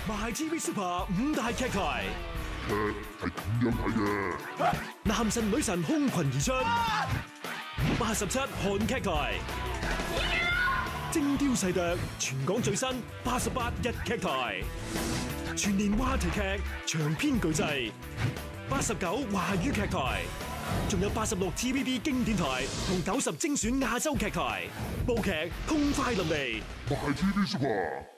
My TV Super 五大劇台， 劇係咁樣睇嘅。 男神女神空群而出，87韓劇台，精雕細琢，全港最新88日劇台，全年話題劇長篇巨製，89華語劇台，仲有86 TVB 經典台同90精選亞洲劇台，部劇痛快淋漓。 My TV Super。